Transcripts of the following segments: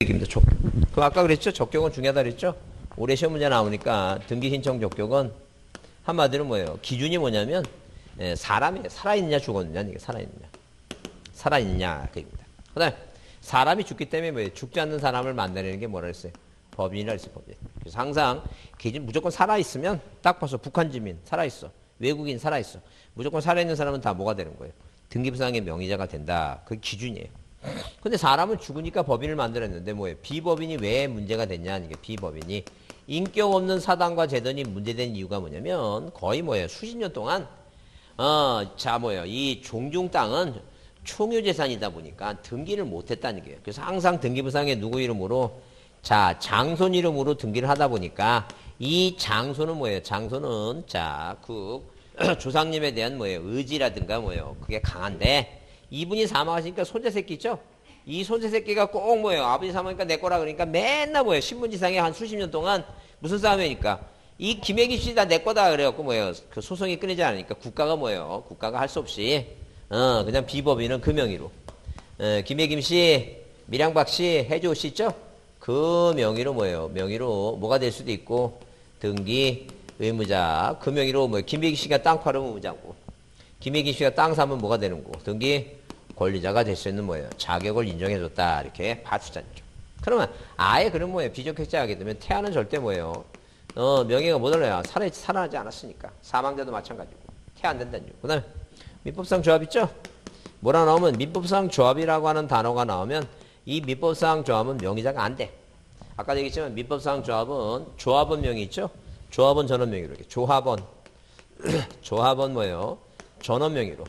얘기입니다. 그 아까 그랬죠? 적격은 중요하다 그랬죠? 올해 시험 문제 나오니까 등기 신청 적격은 한마디로 뭐예요? 기준이 뭐냐면 사람이 살아있느냐 죽었느냐 이게 살아있느냐 그입니다. 그다음 사람이 죽기 때문에 뭐예요? 죽지 않는 사람을 만나는 게 뭐라 했어요? 법인이라 했어요. 법인. 그래서 항상 기준 무조건 살아있으면 딱 봐서 북한 주민 살아있어. 외국인 살아있어. 무조건 살아있는 사람은 다 뭐가 되는 거예요? 등기부상의 명의자가 된다. 그게 기준이에요. 근데 사람은 죽으니까 법인을 만들었는데 뭐예요? 비법인이 왜 문제가 됐냐? 이게 비법인이 인격 없는 사당과 재단이 문제된 이유가 뭐냐면 거의 뭐예요? 수십 년 동안 이 종중 땅은 총유재산이다 보니까 등기를 못했다는 거예요. 그래서 항상 등기부상에 누구 이름으로 장손 이름으로 등기를 하다 보니까 이 장손은 뭐예요? 장손은 그 조상님에 대한 뭐예요? 의지라든가 뭐예요? 그게 강한데 이분이 사망하시니까 손자 새끼 있죠? 이 손자 새끼가 꼭 뭐예요? 아버지 사망하니까 내 거라 그러니까 맨날 뭐예요? 신문지상에 한 수십 년 동안 무슨 싸움이니까 이 김혜기 씨 다 내 거다 그래갖고 뭐예요? 그 소송이 끊이지 않으니까 국가가 뭐예요? 국가가 할 수 없이 그냥 비법인은 그 명의로 김혜김 씨, 밀양박 씨, 해조 씨 있죠? 그 명의로 뭐예요? 명의로 뭐가 될 수도 있고 등기 의무자 그 명의로 뭐예요? 김혜기 씨가 땅 팔으면 의무자고 김혜기 씨가 땅 사면 뭐가 되는 거? 등기 권리자가 될 수 있는 뭐예요? 자격을 인정해줬다 이렇게 파출자죠. 그러면 아예 그런 뭐예요? 비적격자하게 되면 태아는 절대 뭐예요? 명예가 못 올라요. 살아나지 않았으니까. 사망자도 마찬가지고. 태아 안 된다는 거. 그 다음에 민법상 조합 있죠? 뭐라 나오면 민법상 조합이라고 하는 단어가 나오면 이 민법상 조합은 명의자가 안 돼. 아까 얘기했지만 민법상 조합은 명의 있죠? 조합은 전원 명의로 이렇게 조합은 뭐예요? 전원 명의로.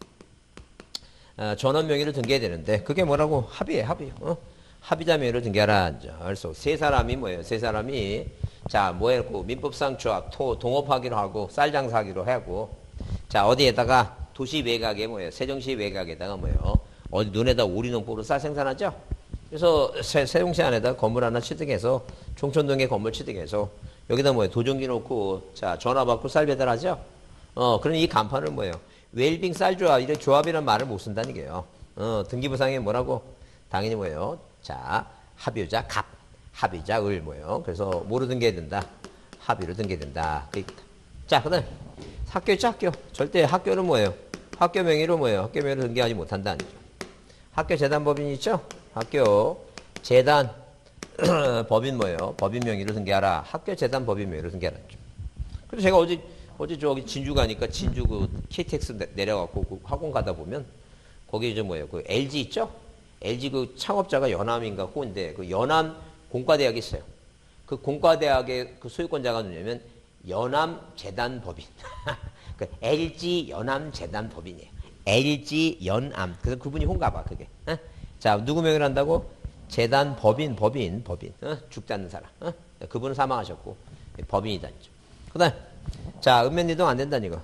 전원 명의로 등기해야 되는데 그게 뭐라고? 합의예요. 합의자 명의로 등기하라. 그래서 세 사람이 뭐예요? 세 사람이 뭐했고 민법상 조합 동업하기로 하고 쌀 장사하기로 하고 어디에다가 도시 외곽에 뭐예요? 세종시 외곽에다가 뭐예요? 어디 눈에다 오리농법으로 쌀 생산하죠? 그래서 세종시 안에다 건물 하나 취득해서 종촌동에 건물 취득해서 여기다 뭐예요? 도전기 놓고 전화 받고 쌀 배달하죠? 그럼 이 간판을 뭐예요? 웰빙 쌀조합 이런 조합이란 말을 못 쓴다는 게요. 등기부상에 뭐라고? 당연히 뭐예요? 합의자 갑, 합의자 을 뭐예요? 그래서 뭐로 등기해야 된다? 합의로 등기해야 된다. 그다음 학교 있죠? 학교. 절대 학교는 뭐예요? 학교 명의로 뭐예요? 학교 명의로 등기하지 못한다는 거죠. 학교 재단 법인이 있죠? 학교 재단 법인 뭐예요? 법인 명의로 등기하라. 학교 재단 법인 명의로 등기하라. 그래서 제가 어제 저기 진주 가니까 진주 그 KTX 내려갖고 그 학원 가다 보면 거기 이제 뭐예요? 그 LG 있죠? LG 그 창업자가 연암인가 호인데 그 연암 공과대학이 있어요. 그 공과대학의 그 소유권자가 누구냐면 연암재단법인. 그 LG 연암재단법인이에요. LG 연암. 그래서 그분이 혼가 봐 그게. 누구 명의로 한다고? 재단법인. 죽지 않는 사람. 그분은 사망하셨고 법인이다. 그다음 읍면니동 안 된다 이거.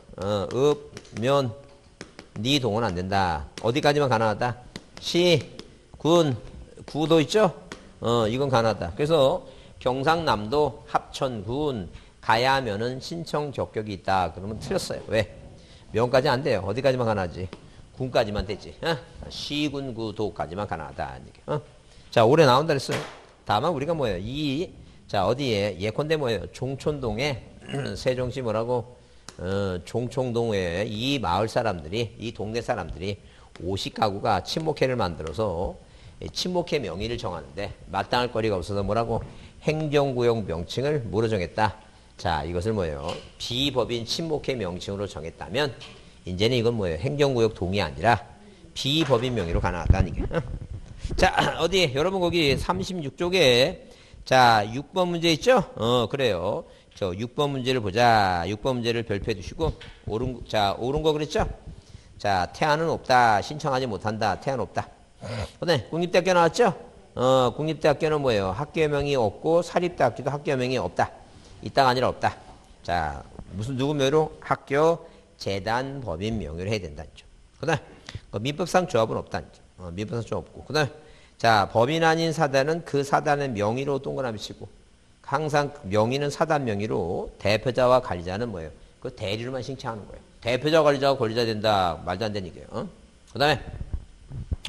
읍면니동은 안 된다. 어디까지만 가능하다? 시, 군, 구도 있죠? 이건 가능하다. 그래서 경상남도 합천군 가야면은 신청 적격이 있다. 그러면 틀렸어요. 왜? 면까지 안 돼요. 어디까지만 가능하지? 군까지만 되지. 시, 군, 구, 도까지만 가능하다. 올해 나온다 그랬어요. 다만 우리가 뭐예요? 어디에? 예컨대 뭐예요? 종촌동에 세종시 뭐라고? 종촌동에 이 마을 사람들이, 이 동네 사람들이 50가구가 친목회를 만들어서 친목회 명의를 정하는데 마땅할 거리가 없어서 뭐라고? 행정구역 명칭을 뭐로 정했다? 이것을 뭐예요? 비법인 친목회 명칭으로 정했다면 이제는 이건 뭐예요? 행정구역 동이 아니라 비법인 명의로 가능하다는 게. 어디 여러분 거기 36쪽에 6번 문제 있죠? 그래요. 6번 문제를 보자. 6번 문제를 별표해 두시고 옳은 거 그랬죠? 태아는 없다. 신청하지 못한다. 태아는 없다. 그다음에 국립대학교 나왔죠? 국립대학교는 뭐예요? 학교명이 없고 사립대학교도 학교명이 없다. 있다가 아니라 없다. 누구 명의로? 학교 재단 법인 명의로 해야 된다. 그다음 민법상 조합은 없다. 민법상 조합 없고. 그다음 법인 아닌 사단은 그 사단의 명의로 동그라미 치고 항상 명의는 사단 명의로 대표자와 관리자는 뭐예요? 그 대리로만 신청하는 거예요. 대표자 관리자가 권리자 된다. 말도 안 되는 얘기예요. 그 다음에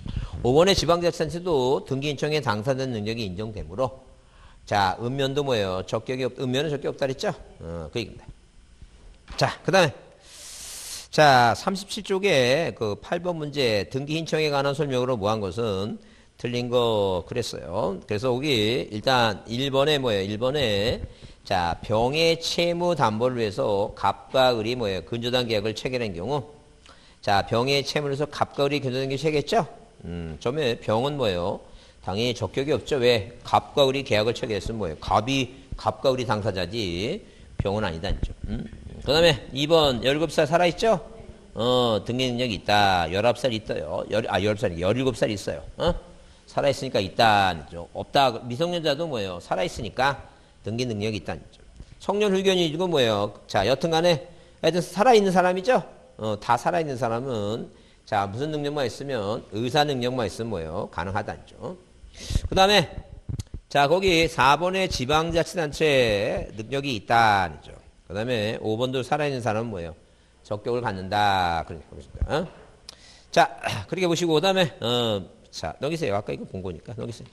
5번의 지방자치단체도 등기 신청에 당사자 능력이 인정되므로 자, 읍면도 뭐예요? 읍면은 적격이 없다 그랬죠? 그 얘기입니다. 자, 그 다음에 자, 37쪽에 그 8번 문제 등기 신청에 관한 설명으로 뭐 한 것은 틀린 거 그랬어요. 그래서 여기 일단 1번에 뭐예요? 1번에 자, 병의 채무 담보를 위해서 갑과 을이 뭐예요? 근저당 계약을 체결한 경우 자, 병의 채무를 해서 갑과 을이 근저당 계약을 체결했죠? 처음에 병은 뭐예요? 당연히 적격이 없죠. 왜? 갑과 을이 계약을 체결했으면 뭐예요? 갑과 을이 당사자지 병은 아니다죠. 그 다음에 2번 17살 살아있죠? 등기 능력이 있다. 19살 있어요. 19살이 17살 있어요. 살아있으니까 있다. 없다. 미성년자도 뭐예요? 살아있으니까 등기 능력이 있다. 성년 훌견이 이거 뭐예요? 자, 여튼 간에 하여튼 살아있는 사람이죠? 다 살아있는 사람은 자, 무슨 능력만 있으면 의사 능력만 있으면 뭐예요? 가능하다죠. 그 다음에 자, 거기 4번에 지방자치단체 능력이 있다. 그 다음에 5번도 살아있는 사람은 뭐예요? 적격을 갖는다. 그러니까 보겠습니다. 자, 그렇게 보시고, 그 다음에, 자, 넘기세요. 아까 이거 본 거니까. 넘기세요.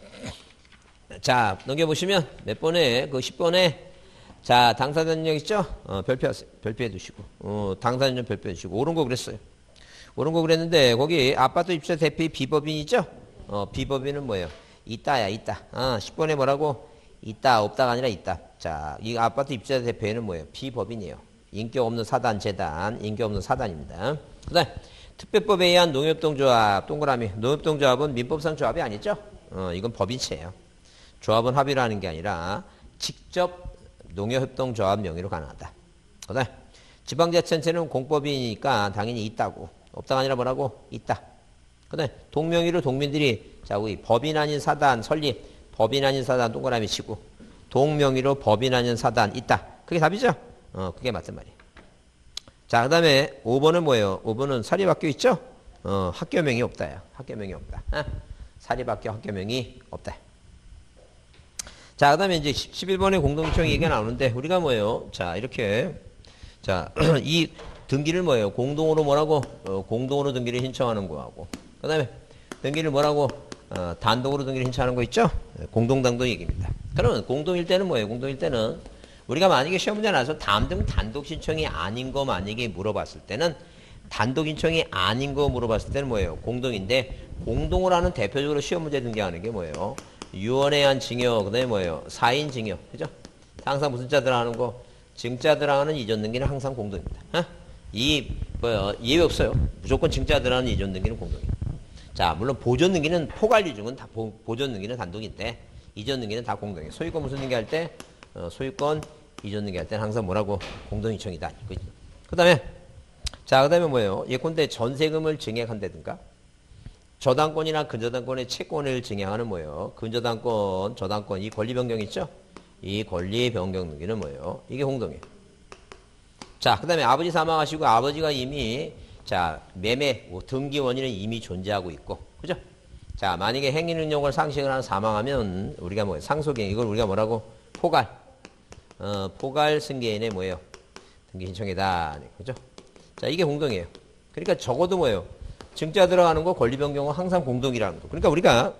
자, 넘겨보시면, 몇 번에, 그 10번에, 자, 당사자 능력 있죠? 별표하세요. 별표해 두시고, 당사자 능력 별표해 두시고, 옳은 거 그랬어요. 옳은 거 그랬는데, 거기 아파트 입주자 대표 비법인 있죠? 비법인은 뭐예요? 있다야, 있다. 10번에 뭐라고? 있다, 없다가 아니라 있다. 자, 이 아파트 입주자 대표는 뭐예요? 비법인이에요. 인격 없는 사단, 재단, 인격 없는 사단입니다. 그 다음, 특별법에 의한 농협동조합, 동그라미. 농협동조합은 민법상 조합이 아니죠? 이건 법인체예요. 조합은 합의를 하는 게 아니라 직접 농협동조합 명의로 가능하다. 그 다음, 지방자치단체는 공법이니까 당연히 있다고. 없다가 아니라 뭐라고? 있다. 그 다음, 동명의로 동민들이, 자, 우리 법인 아닌 사단 설립, 법인 아닌 사단 동그라미 치고, 동명의로 법인 아닌 사단 있다. 그게 답이죠? 그게 맞단 말이에요. 자, 그 다음에 5번은 뭐예요? 5번은 사립학교 있죠? 학교명이 없다요. 학교명이 없다. 사립학교 학교명이 없다. 자, 그 다음에 이제 11번의 공동청 얘기가 나오는데, 우리가 뭐예요? 자, 이렇게. 자, 이 등기를 뭐예요? 공동으로 뭐라고? 공동으로 등기를 신청하는 거하고. 그 다음에 등기를 뭐라고? 단독으로 등기를 신청하는 거 있죠? 공동당도 얘기입니다. 그러면 공동일 때는 뭐예요? 공동일 때는 우리가 만약에 시험 문제 나서 단독 신청이 아닌 거 만약에 물어봤을 때는 단독 신청이 아닌 거 물어봤을 때는 뭐예요? 공동인데 공동으로 하는 대표적으로 시험 문제 등장하는 게 뭐예요? 유언에 한 증여, 그 다음에 뭐예요? 사인 증여. 그죠? 항상 무슨 자 들어가는 거? 증자 들어가는 이전 등기는 항상 공동입니다. 예외 없어요. 무조건 증자 들어가는 이전 등기는 공동입니다. 자, 물론 보존 등기는 포괄유증은 다 보존 등기는 단독인데 이전 등기는 다 공동이에요. 소유권 무슨 등기 할 때 소유권 이전 등기 할 때는 항상 뭐라고? 공동이청이다. 그 다음에 자, 그 다음에 뭐예요? 예컨대 전세금을 증액한다든가 저당권이나 근저당권의 채권을 증액하는 뭐예요? 근저당권, 저당권 이 권리 변경 있죠? 이 권리 변경 등기는 뭐예요? 이게 공동이에요. 자, 그 다음에 아버지 사망하시고 아버지가 이미 자, 매매, 등기 원인은 이미 존재하고 있고, 그죠? 자, 만약에 행위 능력을 상실을 하는 사망하면, 우리가 뭐예요? 상속행, 이걸 우리가 뭐라고? 포괄. 포괄 승계인의 뭐예요? 등기 신청이다. 그죠? 자, 이게 공동이에요. 그러니까 적어도 뭐예요? 증자 들어가는 거 권리 변경은 항상 공동이라는 거. 그러니까 우리가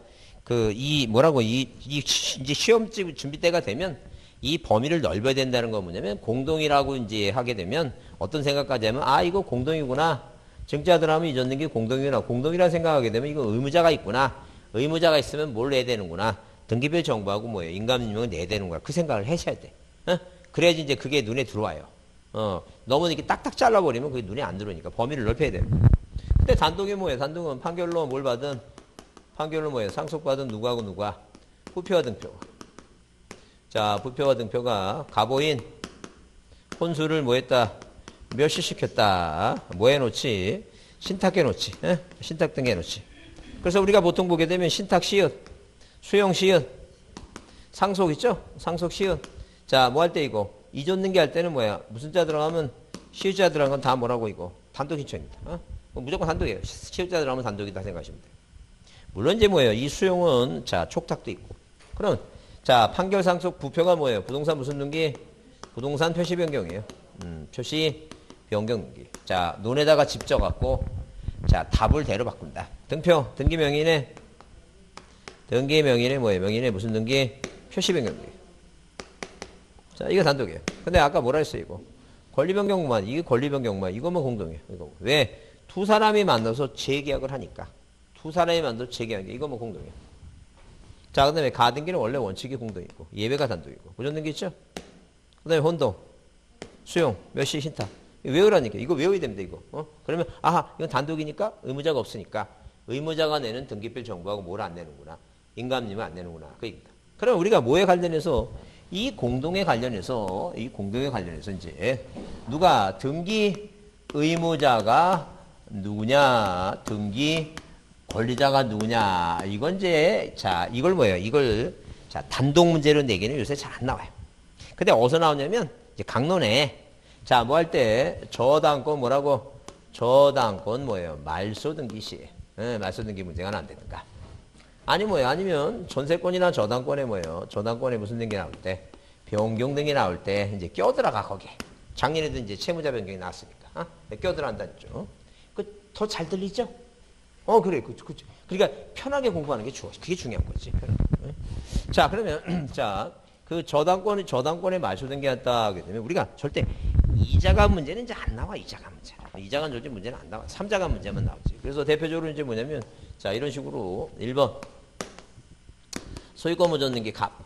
이제 시험 준비 때가 되면 이 범위를 넓어야 된다는 건 뭐냐면 공동이라고 이제 하게 되면 어떤 생각까지 하면 이거 공동이구나. 증자 들어가면 이전 등기 공동이구나. 공동이라 생각하게 되면 이거 의무자가 있구나. 의무자가 있으면 뭘 내야 되는구나. 등기별 정보하고 뭐예요? 인감인명을 내야 되는 거야. 그 생각을 하셔야 돼. 그래야지 이제 그게 눈에 들어와요. 너무 이렇게 딱딱 잘라버리면 그게 눈에 안 들어오니까 범위를 넓혀야 돼요. 근데 단독이 뭐예요? 단독은 판결로 뭘 받은? 판결로 뭐예요? 상속받은 누구하고 누가? 부표와 등표. 자, 부표와 등표가 가보인 혼수를 뭐 했다? 멸시시켰다. 뭐 해놓지? 신탁 해놓지. 신탁 등기 해놓지. 그래서 우리가 보통 보게 되면 신탁 시읒, 수용 시읒, 상속 있죠? 상속 시읒. 자, 뭐 할 때 이거? 이전 등기 할 때는 뭐야? 무슨 자 들어가면 시읒자 들어간 건 다 뭐라고 이거? 단독 신청입니다. 무조건 단독이에요. 시읒자 들어가면 단독이다 생각하시면 돼요. 물론 이제 뭐예요? 이 수용은 자, 촉탁도 있고. 그럼 자, 판결 상속 부표가 뭐예요? 부동산 무슨 등기? 부동산 표시 변경이에요. 표시 변경 등기. 자, 논에다가 집 져갖고 자, 답을 대로 바꾼다. 등표, 등기 명의네. 등기 명의네 뭐예요? 명의네 무슨 등기? 표시 변경 등기. 자, 이거 단독이에요. 근데 아까 뭐라 했어요, 이거? 권리 변경만, 이게 권리 변경만, 이거만 공동이에요. 이거. 왜? 두 사람이 만나서 재계약을 하니까. 두 사람이 만나서 재계약이 이거만 공동이에요. 자, 그 다음에 가등기는 원래 원칙이 공동이고, 예배가 단독이고, 무전등기 있죠? 그 다음에 혼동, 수용, 몇시 신탁. 외우라니까. 이거 외워야 됩니다, 이거. 그러면, 아하, 이건 단독이니까 의무자가 없으니까, 의무자가 내는 등기필 정보하고 뭘 안 내는구나. 인감님은 안 내는구나. 그 얘기입니다. 그럼 우리가 뭐에 관련해서, 이 공동에 관련해서 이제, 누가 등기 의무자가 누구냐, 등기 권리자가 누구냐, 이건 이제, 자, 이걸 뭐예요? 이걸, 자, 단독 문제로 내기는 요새 잘 안 나와요. 근데 어디서 나오냐면, 이제 강론에, 자, 뭐 할 때, 저당권 뭐라고? 저당권 뭐예요? 말소 등기 시. 말소 등기 문제가 안 되는가. 아니 뭐예요? 아니면 전세권이나 저당권에 뭐예요? 저당권에 무슨 등기 나올 때? 변경 등기 나올 때, 이제 껴들어가, 거기에. 작년에도 이제 채무자 변경이 나왔으니까. 껴들어간다죠. 더 잘 들리죠? 그래. 그러니까 편하게 공부하는 게 그게 중요한 거지. 편하게. 자, 그러면, 자, 그 저당권에 말소 등기했다 하게 되면 우리가 절대 이자가 문제는 이제 안 나와, 이자가 문제. 이자가 절대 문제는 안 나와. 3자가 문제만 나오지. 그래서 대표적으로 이제 뭐냐면, 자, 이런 식으로 1번. 소유권 무전 등기 갑.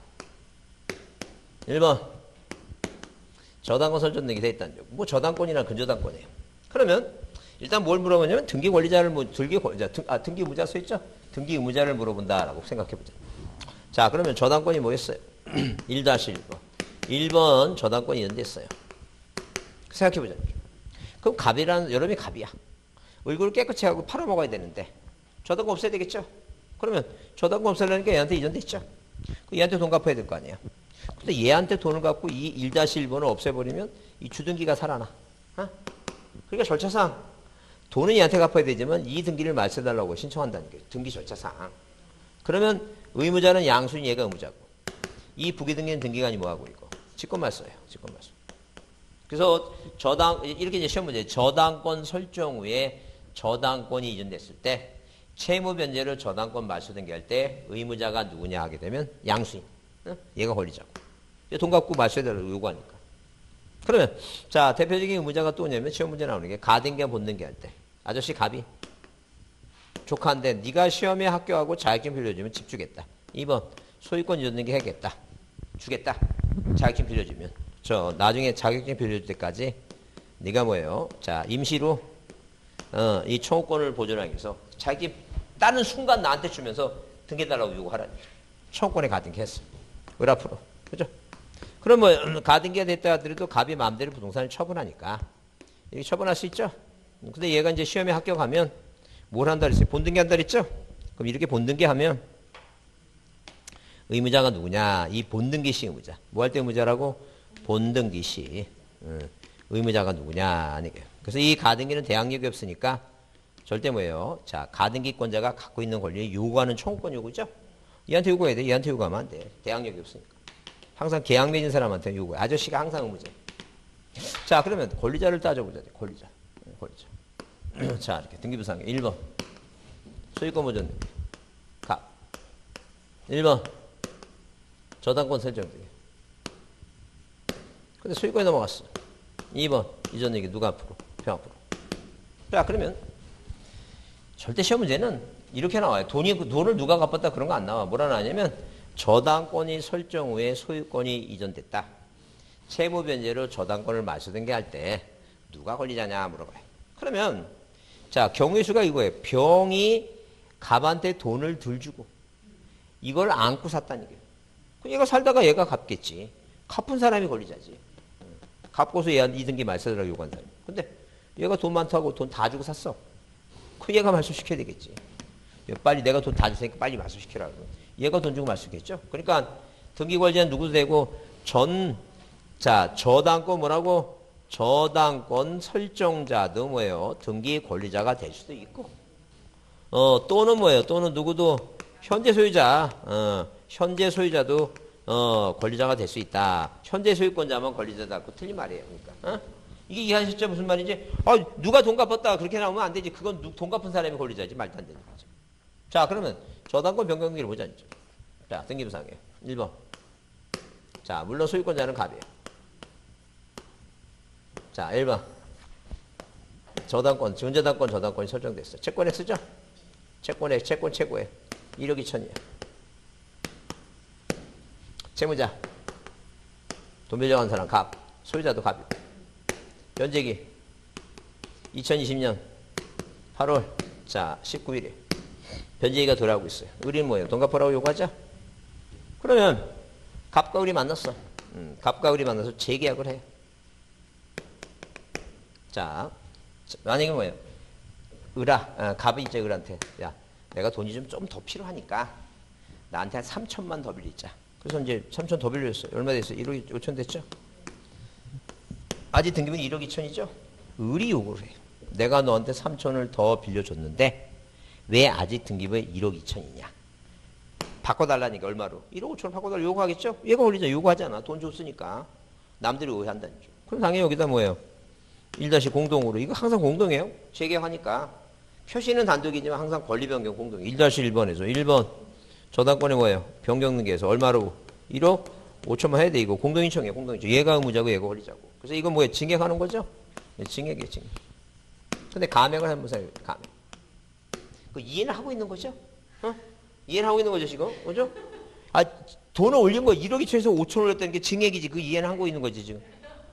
1번. 저당권 설정 등기 돼 있다는 점. 뭐 저당권이나 근저당권이에요. 그러면 일단 뭘 물어보냐면 등기 권리자를 등기 의무자 써 있죠? 등기 의무자를 물어본다라고 생각해 보자. 자, 그러면 저당권이 뭐였어요? 1-1번. 1번 저당권이 연대했어요. 생각해 보자. 그럼 갑이라는 여러분이 갑이야. 얼굴을 깨끗이 하고 팔아먹어야 되는데 저당권 없애야 되겠죠? 그러면 저당권 없애려니까 얘한테 이전돼 있죠? 얘한테 돈 갚아야 될 거 아니야. 근데 얘한테 돈을 갚고 이 1-1번을 없애버리면 이 주등기가 살아나. 그러니까 절차상 돈은 얘한테 갚아야 되지만 이 등기를 말소해달라고 신청한다는 게 등기 절차상. 그러면 의무자는 양수인 얘가 의무자고 이 부기등기는 등기관이 뭐하고 있고 직권말소예요. 직권말소. 그래서 이렇게 이제 시험 문제 저당권 설정 후에 저당권이 이전됐을 때 채무 변제를 저당권 말소 등기할 때 의무자가 누구냐 하게 되면 양수인. 얘가 권리자고. 돈 갚고 말소해달라고 요구하니까. 그러면 자, 대표적인 의무자가 또 뭐냐면 시험 문제 나오는 게 가등기와 본등기 할 때 아저씨 갑이 조카인데 네가 시험에 합격하고 자격증 빌려주면 집 주겠다. 2번 소유권 이전 등기 해야겠다. 주겠다. 자격증 빌려주면. 저 나중에 자격증 빌려줄 때까지 네가 뭐예요? 자, 임시로 이 청구권을 보존하기 위해서 자격증 따는 순간 나한테 주면서 등기해달라고 요구하라는 거죠. 청구권에 가등기 했어. 을 앞으로. 그죠? 그럼 뭐 가등기가 됐다 하더라도 갑이 마음대로 부동산을 처분하니까 이렇게 처분할 수 있죠. 근데 얘가 이제 시험에 합격하면 뭘 한다 그랬어요? 본등기 한다 그랬죠? 그럼 이렇게 본등기 하면 의무자가 누구냐? 이 본등기 시 의무자. 뭐 할 때 의무자라고? 본등기 시. 의무자가 누구냐? 그래서 이 가등기는 대항력이 없으니까 절대 뭐예요? 자, 가등기권자가 갖고 있는 권리를 요구하는 청구권 요구죠? 얘한테 요구해야 돼. 얘한테 요구하면 안 돼. 대항력이 없으니까. 항상 계약 맺은 사람한테 요구해. 아저씨가 항상 의무자. 자, 그러면 권리자를 따져보자. 권리자. 자, 이렇게 등기부상에 1번. 소유권 무전 등기. 갑. 1번. 저당권 설정 등기. 근데 소유권이 넘어갔어. 2번. 이전 얘기 누가 앞으로? 병 앞으로. 자, 그러면 절대 시험 문제는 이렇게 나와요. 돈을 누가 갚았다 그런 거 안 나와. 뭐라 나냐면 저당권이 설정 후에 소유권이 이전됐다. 채무 변제로 저당권을 말소등기할 때 누가 권리자냐 물어봐요. 그러면 자, 경우의 수가 이거예요. 병이 갑한테 돈을 덜 주고 이걸 안고 샀다는 얘기예요. 얘가 살다가 얘가 갚겠지. 갚은 사람이 권리자지. 갚고서 얘한테 이등기 말소하라고 요구한 사람이. 근데 얘가 돈 많다고 돈 다 주고 샀어. 그 얘가 말소시켜야 되겠지. 빨리 내가 돈 다 줬으니까 빨리 말소시키라고. 얘가 돈 주고 말소시켰죠. 그러니까 등기 권리자는 누구도 되고 저당권 뭐라고? 저당권 설정자도 뭐예요? 등기 권리자가 될 수도 있고. 또는 뭐예요? 또는 누구도 현재 소유자, 현재 소유자도 권리자가 될 수 있다. 현재 소유권자만 권리자다. 그 틀린 말이에요. 그러니까 이게 이해하셨죠? 무슨 말인지? 누가 돈 갚았다. 그렇게 나오면 안 되지. 그건 돈 갚은 사람이 권리자지. 말도 안 되는 거죠. 자, 그러면 저당권 변경등기를 보자. 이제. 자, 등기부상이에요. 1번. 자, 물론 소유권자는 갑이에요. 자, 1번. 저당권, 전자당권, 저당권이 설정됐어요. 채권액 쓰죠? 채권액, 채권 최고액. 1억 2천이에요. 채무자. 돈 빌려간 사람 갑. 소유자도 갑이에요. 변제기. 2020년 8월. 자, 19일에. 변제기가 돌아오고 있어요. 의리는 뭐예요? 돈 갚으라고 요구하죠? 그러면 갑과 을이 만났어. 갑과 을이 만나서 재계약을 해. 자, 만약에 뭐예요? 갑이 이제 을한테, 야, 내가 돈이 좀 더 필요하니까 나한테 한 3천만 더 빌리자. 그래서 이제 3천 더 빌려줬어요. 얼마 됐어요? 1억 5천 됐죠? 아직 등기부는 1억 2천이죠? 을이 요구를 해요. 내가 너한테 3천을 더 빌려줬는데 왜 아직 등기부에 1억 2천이냐? 바꿔달라니까. 얼마로? 1억 5천을 바꿔달라 요구하겠죠? 얘가 올리자. 요구하잖아. 돈 줬으니까. 남들이 오해한다니죠. 그럼 당연히 여기다 뭐예요? 1- 공동으로. 이거 항상 공동이에요. 재계약하니까. 표시는 단독이지만 항상 권리 변경 공동. 1-1번에서 1번 저당권이 뭐예요? 변경등기에서 얼마로? 1억 5천만 해야 돼. 이거 공동인청이에요. 공동인청. 얘가 의무자고 얘가 권리자고. 그래서 이건 뭐예요? 증액하는 거죠? 네, 증액이에요. 증액. 근데 감액을 한번 사요. 감액. 그 이해는 하고 있는 거죠? 이해는 하고 있는 거죠, 지금? 그죠? 돈을 올린 거 1억 2천에서 5천 올렸다는 게 증액이지. 그 이해는 하고 있는 거지, 지금.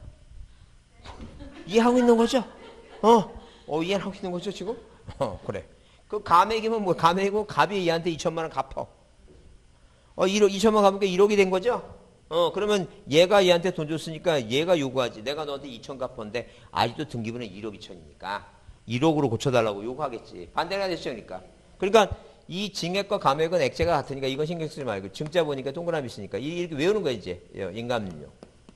이해하고 있는 거죠? 이해는 하고 있는 거죠, 지금? 그래. 그 감액이면 뭐, 감액이고, 갑이 얘한테 2천만 원 갚어. 1억, 2천만 원 갚으니까 1억이 된 거죠? 그러면 얘가 얘한테 돈 줬으니까 얘가 요구하지. 내가 너한테 2천 갚았는데, 아직도 등기부는 1억 2천이니까, 1억으로 고쳐달라고 요구하겠지. 반대가 됐죠, 그러니까, 이 증액과 감액은 액체가 같으니까 이건 신경 쓰지 말고, 증자 보니까 동그라미 있으니까, 이렇게 외우는 거야, 이제. 인감윤명.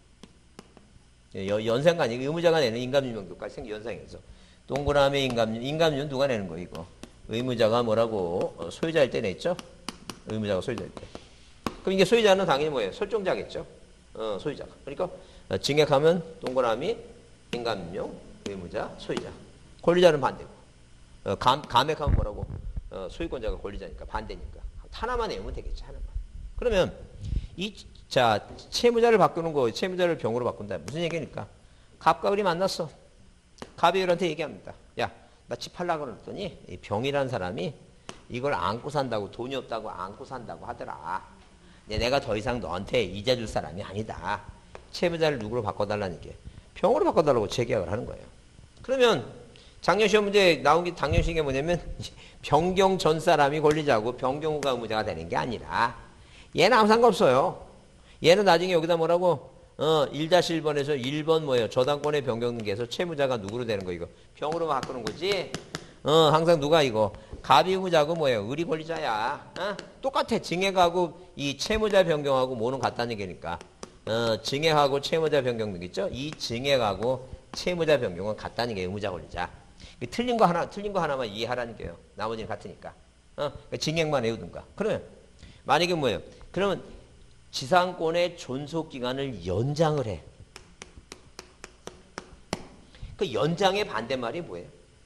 연상가 아니고 의무자가 내는 인감윤명도까지 생겨 연상해서. 동그라미 인감윤 누가 내는 거, 이거. 의무자가 뭐라고, 소유자일 때 냈죠? 의무자가 소유자일 때. 그럼 이게 소유자는 당연히 뭐예요? 설정자겠죠? 소유자가. 그러니까, 증액하면 동그라미, 인감윤명, 의무자, 소유자. 권리자는 반대고. 감액하면 뭐라고? 소유권자가 권리자니까 반대니까 하나만 외우면 되겠지. 하나만. 그러면 자 채무자를 바꾸는 거, 채무자를 병으로 바꾼다. 무슨 얘기니까? 갑과 을이 만났어. 갑이 을한테 얘기합니다. 야, 나 집 팔라고 그랬더니 이 병이라는 사람이 이걸 안고 산다고, 돈이 없다고 안고 산다고 하더라. 내가 더 이상 너한테 이자 줄 사람이 아니다. 채무자를 누구로 바꿔달라는 게 병으로 바꿔달라고 재계약을 하는 거예요. 그러면 작년 시험 문제 나온 게 당연시 게 뭐냐면 변경 전 사람이 권리자고 변경 후가 의무자가 되는 게 아니라 얘는 아무 상관없어요. 얘는 나중에 여기다 뭐라고 1-1번에서 1번 뭐예요? 저당권의 변경등기에서 채무자가 누구로 되는 거 이거 병으로 바꾸는 거지. 항상 누가 이거 갑이 의무자고 뭐예요? 을이 권리자야. 똑같아. 증액하고 이 채무자 변경하고 뭐는 같다는 얘기니까. 증액하고 채무자 변경등기 있죠? 이 증액하고 채무자 변경은 같다는 게 의무자 권리자. 틀린 거 하나만 이해하라는 게요. 나머지는 같으니까. 그러니까 증액만 외우든가. 그러면, 만약에 뭐예요? 그러면 지상권의 존속기간을 연장을 해. 그 연장의 반대말이 뭐예요?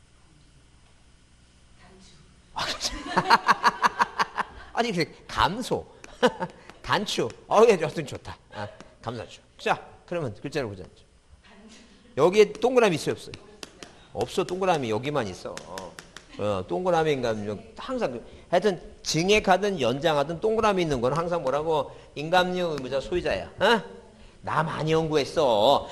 아니, 감소. 단축. 여튼 좋다. 감사죠. 자, 그러면 글자를 보자. 여기에 동그라미 있어요, 없어요? 없어. 동그라미 여기만 있어. 동그라미인가 항상 하여튼 증액하든 연장하든 동그라미 있는 건 항상 뭐라고? 인감유 의무자 소유자야. 나 많이 연구했어.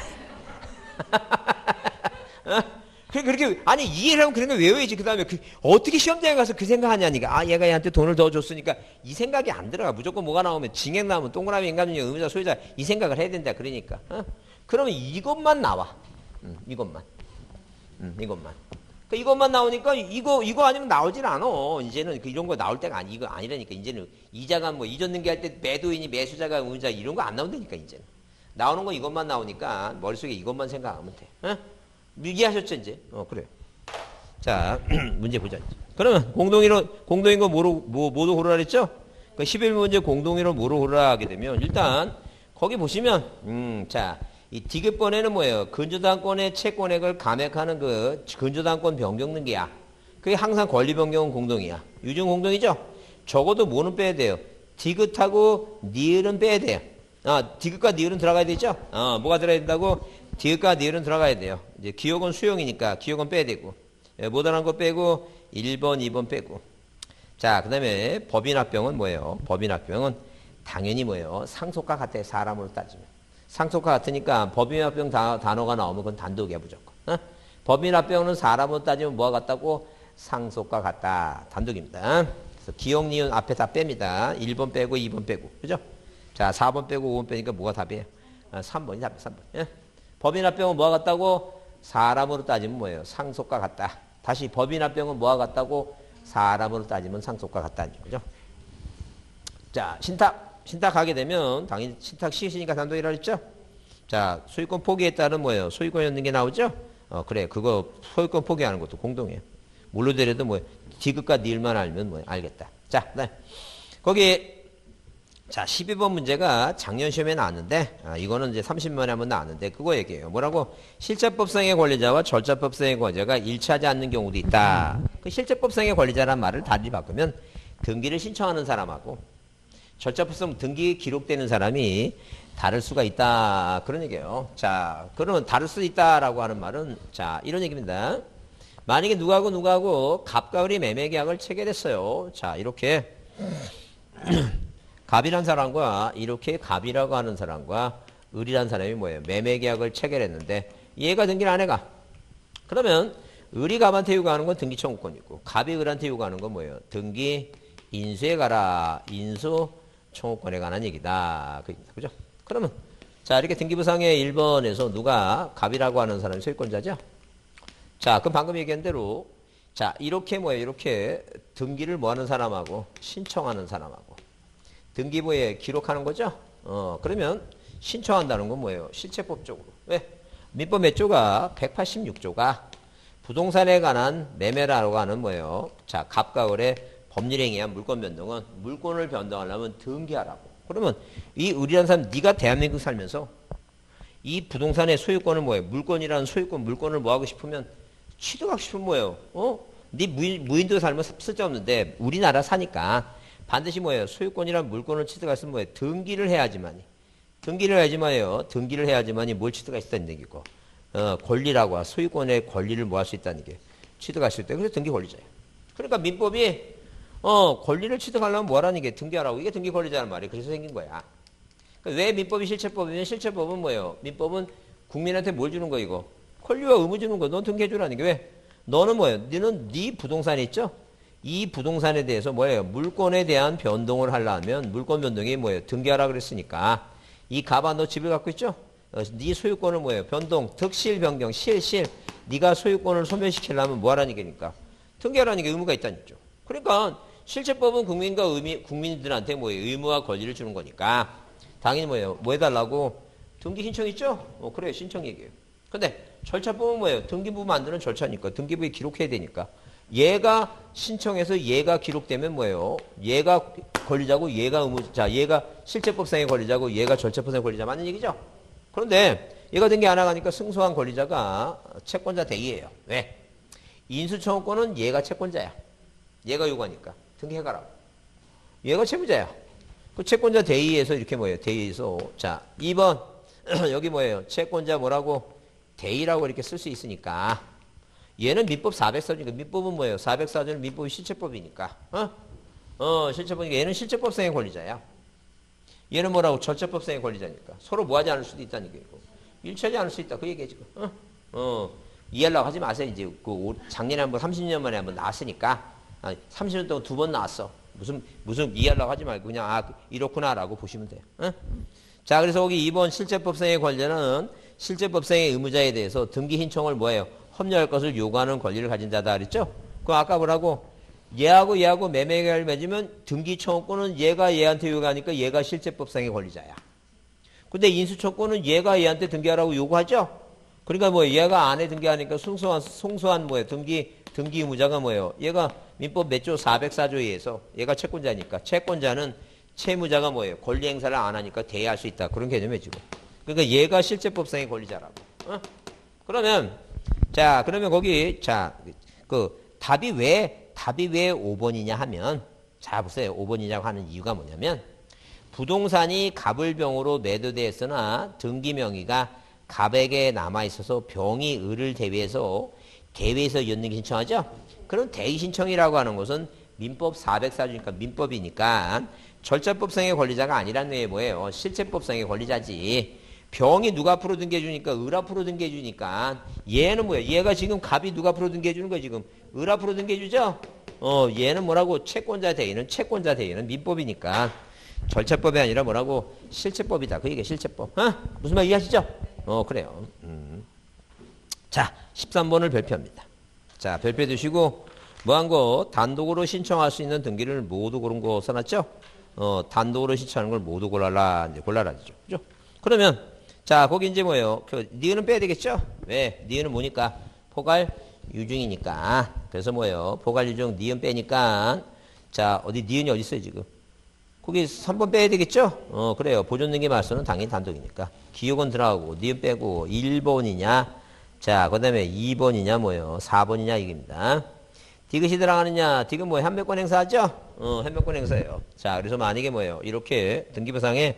그렇게 아니 이해를 하면 그런 거 외워야지. 그다음에 어떻게 시험장에 가서 그 생각하냐니까. 얘가 얘한테 돈을 더 줬으니까 이 생각이 안 들어가. 무조건 뭐가 나오면 증액 나오면 동그라미 인감유 의무자 소유자 이 생각을 해야 된다. 그러니까. 그러면 이것만 나와. 이것만. 이것만 나오니까 이거 아니면 나오질 않아. 이제는 이런 거 나올 때가 이거 아니라니까. 이제는 이자가 뭐 이전 등기할 때 매도인이 매수자가 의무자 이런 거 안 나온다니까. 이제는 나오는 거 이것만 나오니까 머릿속에 이것만 생각하면 돼. 이해하셨죠 이제? 그래. 자 문제 보자. 그러면 공동인 거 뭐로 고르라 그랬죠? 그 11문제 공동인을 뭐로 고르라 하게 되면 일단 거기 보시면 자 이 디귿번에는 뭐예요? 근저당권의 채권액을 감액하는 그 근저당권 변경 등기야. 그게 항상 권리 변경은 공동이야. 유증 공동이죠? 적어도 뭐는 빼야 돼요? 디귿하고 니을은 빼야 돼요. 디귿과 니을은 들어가야 되죠? 뭐가 들어야 된다고? 디귿과 니을은 들어가야 돼요. 이제 기억은 수용이니까 기억은 빼야 되고. 못하는 거 빼고 1번, 2번 빼고. 자, 그 다음에 법인합병은 뭐예요? 법인합병은 당연히 뭐예요? 상속과 같아, 사람으로 따지면. 상속과 같으니까 법인합병 단어가 나오면 그건 단독이야, 무조건. 법인합병은 사람으로 따지면 뭐가 같다고? 상속과 같다. 단독입니다. 그래서 기억, 니은 앞에 다 뺍니다. 1번 빼고 2번 빼고. 그죠? 자, 4번 빼고 5번 빼니까 뭐가 답이에요? 3번이 답이에요, 3번. 예? 법인합병은 뭐가 같다고? 사람으로 따지면 뭐예요? 상속과 같다. 다시 법인합병은 뭐가 같다고? 사람으로 따지면 상속과 같다는 거죠. 자, 신탁 하게 되면 당연히 신탁 시으시니까 단독이라 그랬죠? 자, 소유권 포기에 따른 뭐예요? 소유권이었는 게 나오죠? 그래. 그거 소유권 포기하는 것도 공동이에요. 모르더라도 뭐예요? 디귿과 니을만 알면 뭐예요? 알겠다. 자, 네. 거기 자, 12번 문제가 작년 시험에 나왔는데, 이거는 이제 30만에 한번 나왔는데, 그거 얘기해요. 뭐라고? 실체법상의 권리자와 절차법상의 권리자가 일치하지 않는 경우도 있다. 그 실체법상의 권리자란 말을 달리 바꾸면, 등기를 신청하는 사람하고, 절차법상 등기에 기록되는 사람이 다를 수가 있다. 그런 얘기예요. 자, 그러면 다를 수 있다라고 하는 말은, 자, 이런 얘기입니다. 만약에 누구하고 갑과 을이 매매 계약을 체결했어요. 자, 이렇게. 갑이란 사람과 이렇게 갑이라고 하는 사람과 을이란 사람이 뭐예요? 매매 계약을 체결했는데 얘가 등기를 안 해가. 그러면 을이 갑한테 요구하는 건 등기 청구권이고 갑이 을한테 요구하는 건 뭐예요? 등기 인수에 가라. 인수 청구권에 관한 얘기다. 그죠? 그러면 자, 이렇게 등기부상의 1번에서 누가 갑이라고 하는 사람이 소유권자죠? 자, 그럼 방금 얘기한 대로 자, 이렇게 뭐예요? 이렇게 등기를 뭐 하는 사람하고 신청하는 사람하고 등기부에 기록하는 거죠? 그러면 신청한다는 건 뭐예요? 실체법적으로. 왜? 민법 몇 조가? 186조가 부동산에 관한 매매라고 하는 뭐예요? 자, 갑과 을의 법률행위에 의한 물권 변동은 물권을 변동하려면 등기하라고. 그러면 이 을이라는 사람 네가 대한민국 살면서 이 부동산의 소유권을 뭐예요? 물권이라는 소유권, 물권을 뭐 하고 싶으면 취득하고 싶으면 뭐예요? 네 무인도 살면 쓸데없는데 우리나라 사니까 반드시 뭐예요? 소유권이란 물건을 취득할 수 있으면 뭐예요? 등기를 해야지만이. 등기를 해야지만이 뭘 취득할 수 있다는 얘기고. 권리라고, 소유권의 권리를 뭐 할 수 있다는 게. 취득할 수 있다. 그래서 등기 권리자예요. 그러니까 민법이, 권리를 취득하려면 뭐 하라는 게 등기하라고. 이게 등기 권리자란 말이에요. 그래서 생긴 거야. 그러니까 왜 민법이 실체법이면 실체법은 뭐예요? 민법은 국민한테 뭘 주는 거, 이거? 권리와 의무 주는 거. 넌 등기해주라는 게 왜? 너는 뭐예요? 너는 네 부동산이 있죠? 이 부동산에 대해서 뭐예요? 물권에 대한 변동을 하려면 물권 변동이 뭐예요? 등기하라 그랬으니까 이 갑아 너 집을 갖고 있죠? 네 소유권을 뭐예요? 변동, 득실 변경, 실. 네가 소유권을 소멸시키려면 뭐 하라는 얘기니까? 등기하라는 게 의무가 있다는 얘기죠. 그러니까 실체법은 국민들한테 뭐예요? 의무와 권리를 주는 거니까 당연히 뭐예요? 뭐 해달라고? 등기 신청 있죠? 그래요. 신청 얘기예요. 근데 절차법은 뭐예요? 등기부 만드는 절차니까 등기부에 기록해야 되니까 얘가 신청해서 얘가 기록되면 뭐예요? 얘가 권리자고 얘가 의무자, 얘가 실체법상의 권리자고 얘가 절차법상의 권리자 맞는 얘기죠? 그런데 얘가 등기 안 나가니까 승소한 권리자가 채권자 대의예요. 왜? 인수청구권은 얘가 채권자야. 얘가 요구하니까 등기해가라고. 얘가 채무자야. 그 채권자 대의에서 이렇게 뭐예요? 대의에서 자 2번 여기 뭐예요? 채권자 뭐라고? 대의라고 이렇게 쓸 수 있으니까 얘는 민법 404조니까 민법은 뭐예요? 404조는 민법이 실체법이니까 실체법이니까 얘는 실체법상의 권리자야. 얘는 뭐라고? 절차법상의 권리자니까 서로 뭐하지 않을 수도 있다는 얘기고 일치하지 않을 수 있다 그 얘기야 지금. 이해하려고 하지 마세요. 이제 그 작년에 한번 30년 만에 한번 나왔으니까 30년 동안 2번 나왔어. 무슨 이해하려고 하지 말고 그냥 이렇구나라고 보시면 돼요. 자, 그래서 거기 2번 실체법상의 권리자는 실체법상의 의무자에 대해서 등기 신청을 뭐예요? 협력할 것을 요구하는 권리를 가진 자다 그랬죠? 그럼 아까 뭐라고? 얘하고 매매 계약을 맺으면 등기 청구권은 얘가 얘한테 요구하니까 얘가 실체법상의 권리자야. 근데 인수 청구권은 얘가 얘한테 등기하라고 요구하죠? 그러니까 뭐 얘가 안에 등기하니까 송소한 뭐예요? 등기 의무자가 뭐예요? 얘가 민법 몇 조? 404조에 의해서 얘가 채권자니까 채권자는 채무자가 뭐예요? 권리 행사를 안 하니까 대의할 수 있다. 그런 개념이에요 지금. 그러니까 얘가 실제법상의 권리자라고. 어? 그러면 자, 그러면 거기 자, 답이 왜 5번이냐 하면 자, 보세요. 5번이냐고 하는 이유가 뭐냐면 부동산이 갑을병으로 매도되었으나 등기 명의가 갑에게 남아있어서 병이 을을 대위해서 연등기 신청하죠? 그럼 대위 신청이라고 하는 것은 민법 404주니까 민법이니까 절차법상의 권리자가 아니란 게 뭐예요? 실체법상의 권리자지. 병이 누가 앞으로 등기해주니까 을 앞으로 등기해주니까 얘는 뭐야? 얘가 지금 갑이 누가 앞으로 등기해주는 거야 지금? 을 앞으로 등기해주죠? 얘는 뭐라고? 채권자 대위는 민법이니까 절차법이 아니라 뭐라고? 실체법이다. 그 얘기야 실체법. 무슨 말 이해하시죠? 그래요. 자, 13번을 별표합니다. 자, 별표 두시고 뭐한 거? 단독으로 신청할 수 있는 등기를 모두 고른 거 써놨죠? 단독으로 신청하는 걸 모두 골라라. 이제 골라라죠. 그죠? 그러면 자, 거기 이제 뭐예요? 니은은 빼야 되겠죠? 왜? 니은은 뭐니까? 포괄 유중이니까. 그래서 뭐예요? 포괄 유중 니은 빼니까 자, 니은이 어디 있어요, 지금? 거기 3번 빼야 되겠죠? 그래요. 보존등기 말소는 당연히 단독이니까. 기억은 들어가고 니은 빼고 1번이냐? 자, 그 다음에 2번이냐 뭐예요? 4번이냐 이겁니다. 디귿이 들어가느냐? 디귿 뭐예요? 현명권 행사하죠? 현명권 행사예요. 자, 그래서 만약에 뭐예요? 이렇게 등기부상에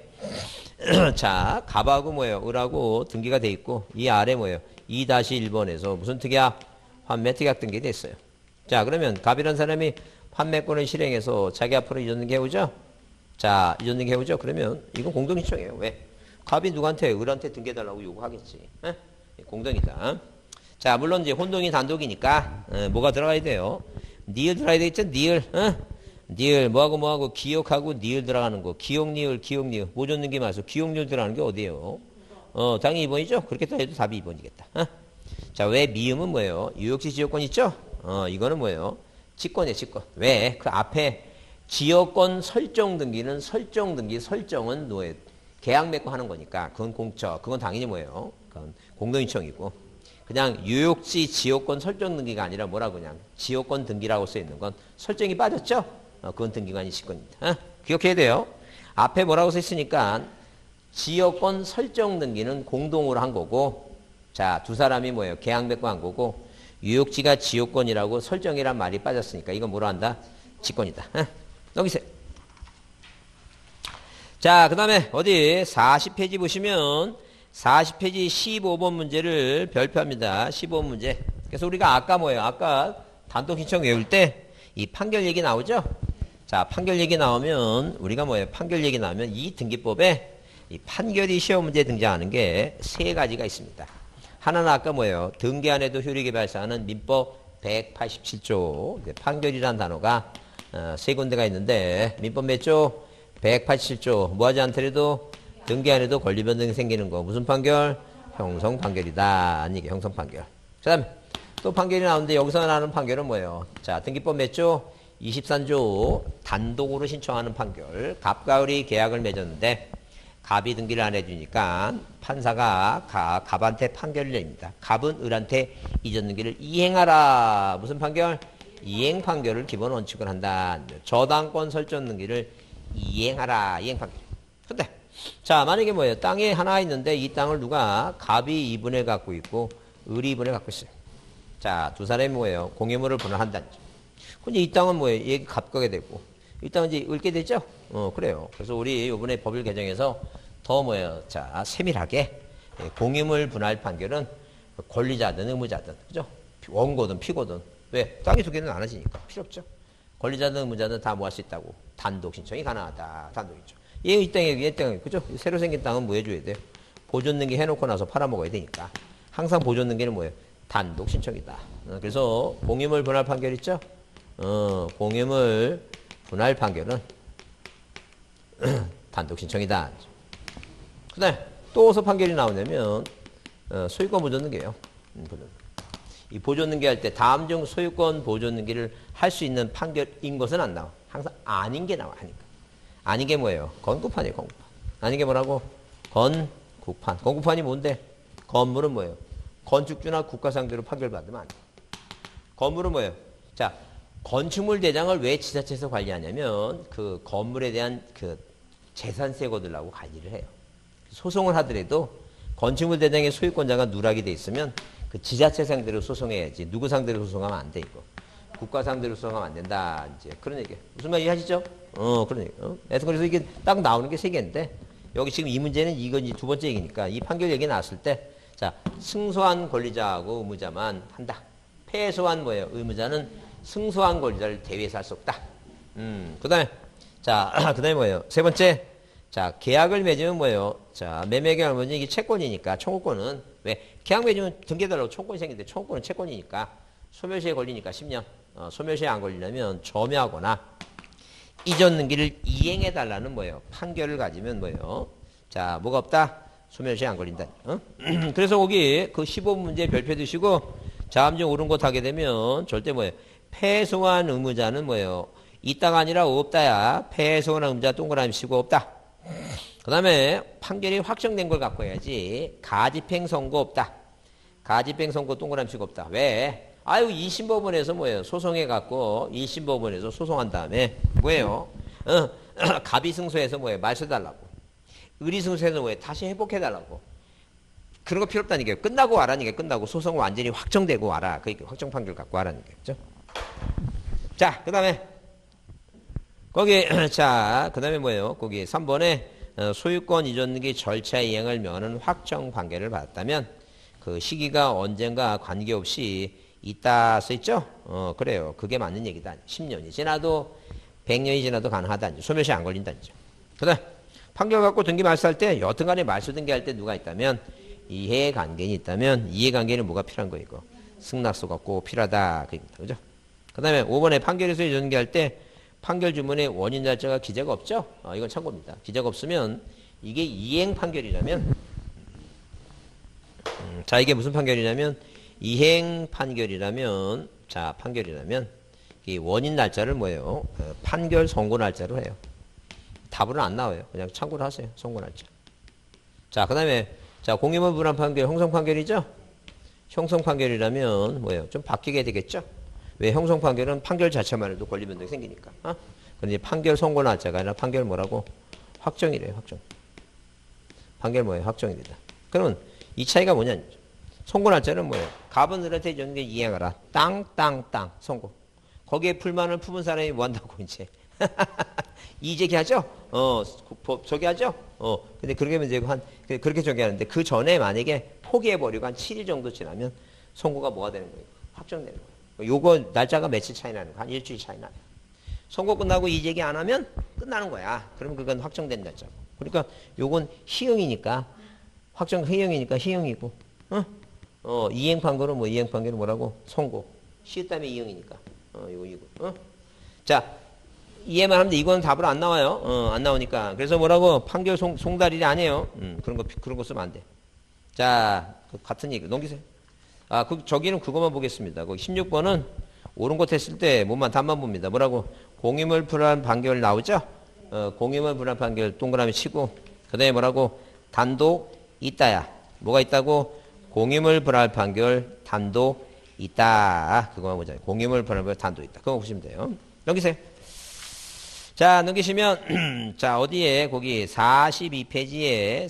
자, 갑하고 뭐예요? 을하고 등기가 돼 있고 이 아래 뭐예요? 2-1번에서 무슨 특약? 환매 특약 등기 됐어요. 자, 그러면 갑이라는 사람이 환매권을 실행해서 자기 앞으로 이전등기 해오죠? 자, 이전등기 해오죠? 그러면 이건 공동신청이에요. 왜? 갑이 누구한테? 을한테 등기해달라고 요구하겠지. 에? 공동이다. 자, 물론 이제 혼동이 단독이니까 뭐가 들어가야 돼요? 니을 들어가야 되겠죠? 니을. 니을 뭐하고 기억하고 니을 들어가는 거. 기억 니을. 보존등기 말소. 기억 니을 들어가는 게 어디예요? 당연히 2번이죠? 그렇게 해도 답이 2번이겠다. 자, 왜 미음은 뭐예요? 유역지 지역권 있죠? 이거는 뭐예요? 직권이에요, 직권. 왜? 그 앞에 지역권 설정 등기는 설정은 뭐예요? 계약 맺고 하는 거니까 그건 공처. 그건 당연히 뭐예요? 그건 공동신청이고. 그냥 유역지 지역권 설정 등기가 아니라 뭐라고 그냥 지역권 등기라고 써 있는 건 설정이 빠졌죠? 그건 등기가 아닌 직권입니다. 기억해야 돼요. 앞에 뭐라고 써 있으니까 지역권 설정 등기는 공동으로 한 거고 자, 두 사람이 뭐예요? 계약 맺고 한 거고 유역지가 지역권이라고 설정이란 말이 빠졌으니까 이건 뭐로 한다? 직권이다. 넘기세요. 자, 그 다음에 어디 40페이지 보시면 40페이지 15번 문제를 별표합니다. 15번 문제. 그래서 우리가 아까 뭐예요? 아까 단독 신청 외울 때 이 판결 얘기 나오죠? 자, 판결 얘기 나오면 우리가 뭐예요? 판결 얘기 나오면 이 등기법에 이 판결이 시험 문제에 등장하는 게 세 가지가 있습니다. 하나는 아까 뭐예요? 등기안에도 효력이 발생하는 민법 187조 판결이라는 단어가 세 군데가 있는데 민법 몇 조? 187조. 뭐하지 않더라도 등기안에도 권리 변동이 생기는 거. 무슨 판결? 형성 판결이다. 아니, 형성 판결. 그 다음에 또 판결이 나오는데 여기서 나오는 판결은 뭐예요? 자, 등기법 몇 조? 23조. 단독으로 신청하는 판결. 갑과 을이 계약을 맺었는데 갑이 등기를 안 해주니까 판사가 갑한테 판결을 내립니다. 갑은 을한테 이전 등기를 이행하라. 무슨 판결? 이행 판결을 기본 원칙을 한다. 저당권 설정 등기를 이행하라. 이행 판결. 근데 자, 만약에 뭐예요? 땅이 하나 있는데 이 땅을 누가 갑이 2분을 갖고 있고 을이 2분을 갖고 있어요. 자, 두 사람이 뭐예요? 공유물을 분할한다는 거죠. 근데 이 땅은 뭐예요? 얘 갑거게 되고 이 땅은 이제 을게 되죠? 그래요. 그래서 우리 이번에 법을 개정해서 더 뭐예요? 자, 세밀하게 공유물 분할 판결은 권리자든 의무자든 그죠? 원고든 피고든 왜? 땅이 두 개는 나눠지니까 필요 없죠. 권리자든 의무자든 다 뭐 할 수 있다고 단독 신청이 가능하다. 단독 신청. 얘 이 땅에 얘 땅에 그죠? 새로 생긴 땅은 뭐 해줘야 돼요? 보존 등기 해놓고 나서 팔아먹어야 되니까 항상 보존 등기는 뭐예요? 단독 신청이다. 그래서 공유물 분할 판결 있죠? 공유물 분할 판결은 단독 신청이다. 그 다음에 또 어디서 판결이 나오냐면 소유권 보존 등기예요. 이 보존 등기 할 때 다음 중 소유권 보존 등기를 할 수 있는 판결인 것은 안 나와. 항상 아닌 게 나와. 하니까. 아닌 게 뭐예요? 건구판이에요. 건구판. 아닌 게 뭐라고? 건구판. 건구판이 뭔데? 건물은 뭐예요? 건축주나 국가 상대로 판결받으면 안 돼. 건물은 뭐예요? 자, 건축물 대장을 왜 지자체에서 관리하냐면 그 건물에 대한 그 재산세 거들라고 관리를 해요. 소송을 하더라도 건축물 대장의 소유권자가 누락이 돼 있으면 그 지자체 상대로 소송해야지. 누구 상대로 소송하면 안 돼, 이거. 국가 상대로 소송하면 안 된다. 이제 그런 얘기. 무슨 말인지 하시죠? 그런 얘기. 그래서 이게 딱 나오는 게 세 개인데, 여기 지금 이 문제는 이건 이제 두 번째 얘기니까, 이 판결 얘기 나왔을 때, 자, 승소한 권리자하고 의무자만 한다. 패소한 뭐예요? 의무자는 승소한 권리자를 대위해서 할 수 없다. 그 다음에, 자, 그 다음에 뭐예요? 세 번째, 자, 계약을 맺으면 뭐예요? 자, 매매 계약을 맺으면 이게 채권이니까, 청구권은, 왜? 계약 맺으면 등기해달라고 청구권이 생기는데, 청구권은 채권이니까, 소멸시에 걸리니까 10년. 소멸시에 안 걸리려면 점유하거나, 이전 등기를 이행해달라는 뭐예요? 판결을 가지면 뭐예요? 자, 뭐가 없다? 소멸시에 안 걸린다. 그래서 거기 그 15분 문제 별표 드시고, 다음 중 옳은 것 하게 되면, 절대 뭐예요? 패소한 의무자는 뭐예요? 있다가 아니라 없다야. 패소한 의무자 동그라미 치고 없다. 그 다음에 판결이 확정된 걸 갖고 해야지. 가집행 선고 없다. 가집행 선고 동그라미 치고 없다. 왜? 아유, 2심법원에서 뭐예요? 소송해갖고 2심법원에서 소송한 다음에 뭐예요? 갑이승소해서 뭐예요? 말소해달라고. 의리승소해서 뭐예요? 다시 회복해달라고. 그런 거 필요 없다는 게 끝나고 와라는 게 끝나고 소송 완전히 확정되고 와라. 그러니까 확정 판결 갖고 와라는 게죠. 자, 그 다음에 거기 자, 그 다음에 뭐예요? 거기 3번에 소유권 이전 등기 절차 이행을 면한 확정 판결을 받았다면 그 시기가 언젠가 관계없이 있다 써있죠? 그래요. 그게 맞는 얘기다. 10년이 지나도 100년이 지나도 가능하다. 소멸시에 안 걸린다죠. 그 다음 판결 갖고 등기 말소할 때 여튼간에 말소 등기할 때 누가 있다면 이해관계인이 있다면 이해관계는 뭐가 필요한 거 이거 승낙서가 꼭 필요하다. 그죠? 그 다음에 5번에 판결에서 이전 등기할 때 판결 주문에 원인 날짜가 기재가 없죠? 이건 참고입니다. 기재가 없으면 이게 이행 판결이라면 자, 이게 무슨 판결이냐면 이행 판결이라면 자, 판결이라면 이 원인 날짜를 뭐예요? 판결 선고 날짜로 해요. 답으로는 안 나와요. 그냥 참고로 하세요. 선고 날짜. 자, 그 다음에 자, 공유물 불안 판결, 형성 판결이죠? 형성 판결이라면 뭐예요? 좀 바뀌게 되겠죠? 왜 형성 판결은 판결 자체만 해도 권리 변동이 생기니까. 그런데 판결 선고 날짜가 아니라 판결 뭐라고? 확정이래요. 확정. 판결 뭐예요? 확정이 된다. 그러면 이 차이가 뭐냐? 선고 날짜는 뭐예요? 갑은 을한테 전개 이행하라. 땅 선고. 거기에 불만을 품은 사람이 뭐 한다고 이제 이제기 하죠? 저기 하죠? 근데 그렇게 하면 이제 그렇게 저기 하는데 그 전에 만약에 포기해버리고 한 7일 정도 지나면 선고가 뭐가 되는 거예요? 확정되는 거예요. 요거 날짜가 며칠 차이 나는 거? 한 일주일 차이 나요. 선고 끝나고 이제기 안 하면 끝나는 거야. 그러면 그건 확정된 날짜고. 그러니까 요건 희응이니까 희응이니까 희응이고, 이행 판결은 뭐 이행 판결은 뭐라고? 선고. 시읒 다음에 이응이니까. 이거. 자, 이해만 하면 돼. 이건 답으로 안 나와요. 안 나오니까. 그래서 뭐라고? 판결 송달일이 아니에요. 그런 거 쓰면 안 돼. 자, 같은 얘기. 넘기세요. 저기는 그것만 보겠습니다. 거기 16번은 옳은 것 했을 때 뭐만 답만 봅니다. 뭐라고? 공유물 불안 판결 나오죠? 공유물 불안 판결 동그라미 치고, 그 다음에 뭐라고? 단독 있다야. 뭐가 있다고? 공유물 불안 판결 단독 있다. 그거만 보자. 공유물 불안 판결 단독 있다. 그거 보시면 돼요. 넘기세요. 자, 넘기시면, 자, 어디에? 거기 42페이지에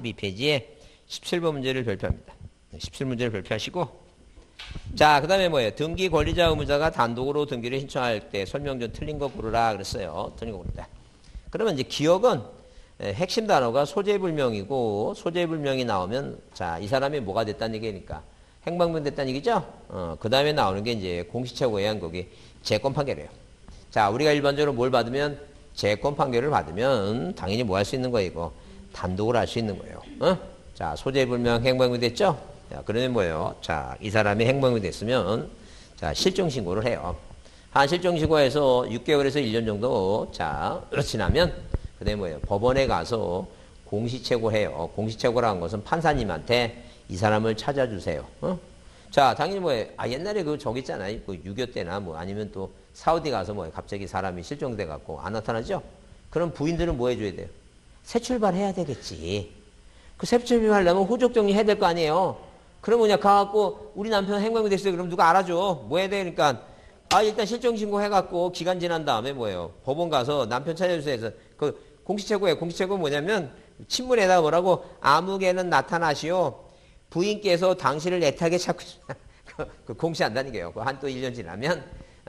17번 문제를 별표합니다. 17문제를 별표하시고, 자, 그 다음에 뭐예요? 등기 권리자 의무자가 단독으로 등기를 신청할 때 설명 좀 틀린 거 고르라 그랬어요. 틀린 거 고르다. 그러면 이제 기억은 핵심 단어가 소재불명이고, 소재불명이 나오면, 자, 이 사람이 뭐가 됐다는 얘기니까, 행방불명 됐다는 얘기죠? 그 다음에 나오는 게 이제 공시착오에 의한 거기 재권 판결이에요. 자, 우리가 일반적으로 뭘 받으면, 재권 판결을 받으면, 당연히 뭐 할 수 있는 거예요, 이거? 단독으로 할 수 있는 거예요. 자, 소재불명 행방불명 됐죠? 자, 그러면 뭐예요? 자, 이 사람이 행방불명 됐으면, 자, 실종신고를 해요. 한 실종신고해서 6개월에서 1년 정도, 자, 지나면, 그 다음에 뭐예요? 법원에 가서 공시착오해요. 공시착오라는 것은 판사님한테 이 사람을 찾아주세요. 자, 당연히 뭐예요? 옛날에 저기 있잖아요. 그 6.25 때나 뭐 아니면 또 사우디 가서 뭐예요? 갑자기 사람이 실종돼 갖고 안 나타나죠? 그럼 부인들은 뭐 해줘야 돼요? 새 출발해야 되겠지. 그 새 출발하려면 호적 정리해야 될 거 아니에요? 그럼 뭐냐? 가갖고 우리 남편 행방이 됐어요. 그럼 누가 알아줘? 뭐 해야 되니까 일단 실종신고 해갖고 기간 지난 다음에 뭐예요? 법원 가서 남편 찾아주세요 해서 그 공시착오예요. 공시착오는 뭐냐면 친문에다가 뭐라고? 아무개는 나타나시오. 부인께서 당신을 애타게 찾고 있습니다. 그 공시한다는 게요. 한 또 1년 지나면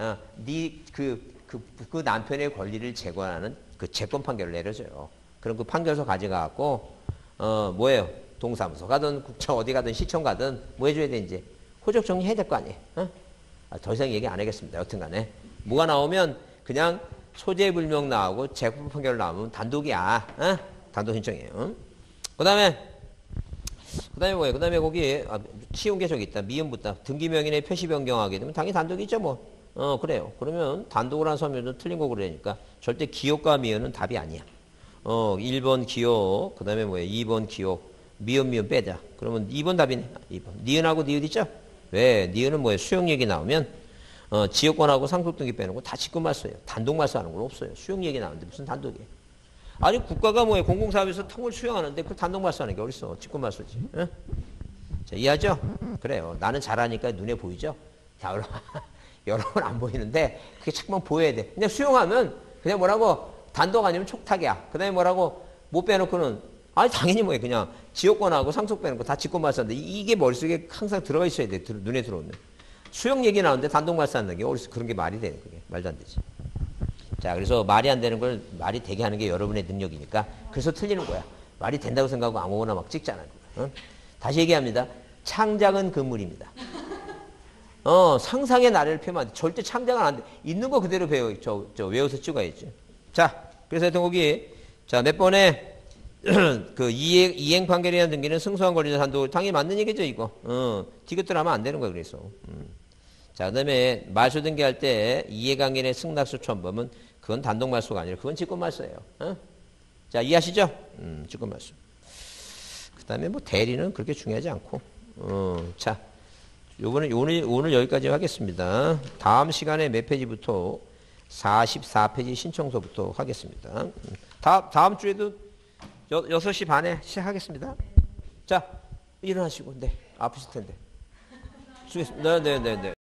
그 남편의 권리를 제거하는 그 재권 판결을 내려줘요. 그럼 그 판결서 가져가갖고 뭐예요? 동사무소 가든 국처 어디 가든 시청 가든 뭐 해줘야 되는지 호적 정리해야 될 거 아니에요. 더 이상 얘기 안 하겠습니다. 여튼간에 뭐가 나오면 그냥 소재불명 나오고 재권 판결 나오면 단독이야. 단독 신청이에요. 그다음에 뭐예요? 그다음에 거기 쉬운 게 저기 있다. 미음 붙다. 등기명인의 표시 변경하게 되면 당연히 단독이죠 뭐. 그래요. 그러면 단독을 한 서면도 틀린 거 그러니까 절대 기억과 미음은 답이 아니야. 1번 기억, 그 다음에 뭐예요? 2번 기억, 미음 빼자. 그러면 2번 답이네. 2번. 니은하고 니은 있죠? 왜? 니은은 뭐예요? 수용 얘기 나오면, 지역권하고 상속등기 빼는 거 다 직권말소예요. 단독말소 하는 건 없어요. 수용 얘기 나오는데 무슨 단독이에요? 아니, 국가가 뭐예요? 공공사업에서 통을 수용하는데 그 단독말소 하는 게 어딨어? 직권말소지. 응? 자, 이해하죠? 그래요. 나는 잘하니까 눈에 보이죠? 자, 여러분 안 보이는데 그게 자꾸만 보여야 돼. 그냥 수용하면 그냥 뭐라고 단독 아니면 촉탁이야. 그 다음에 뭐라고 못 빼놓고는 아니 당연히 뭐예요. 그냥 지역권하고 상속 빼는 거 다 직권말소인데 이게 머릿속에 항상 들어가 있어야 돼. 눈에 들어오면. 수용 얘기 나오는데 단독 말소하는 게 어디서 그런 게 말이 되는 그게 말도 안 되지. 자, 그래서 말이 안 되는 걸 말이 되게 하는 게 여러분의 능력이니까 그래서 틀리는 거야. 말이 된다고 생각하고 아무거나 막 찍잖아. 다시 얘기합니다. 창작은 금물입니다. 상상의 나래를 표현하면 안 돼. 절대 창작은 안 돼. 있는 거 그대로 외워서 찍어야지. 자, 그래서 하여튼 거기, 자, 몇 번에, 그, 이행 판결이라는 등기는 승소한 권리자 단독, 당연히 맞는 얘기죠, 이거. 디귿들 하면 안 되는 거야, 그래서. 자, 그 다음에 말소 등기할 때 이해관계의 승낙수 첨범은 그건 단독 말소가 아니라 그건 직권 말소예요. 자, 이해하시죠? 직권 말소. 그 다음에 뭐 대리는 그렇게 중요하지 않고. 자. 오늘 여기까지 하겠습니다. 다음 시간에 몇 페이지부터 44페이지 신청서부터 하겠습니다. 다음 주에도 6시 반에 시작하겠습니다. 자, 일어나시고, 네, 아프실 텐데. 수고했습니다. 네.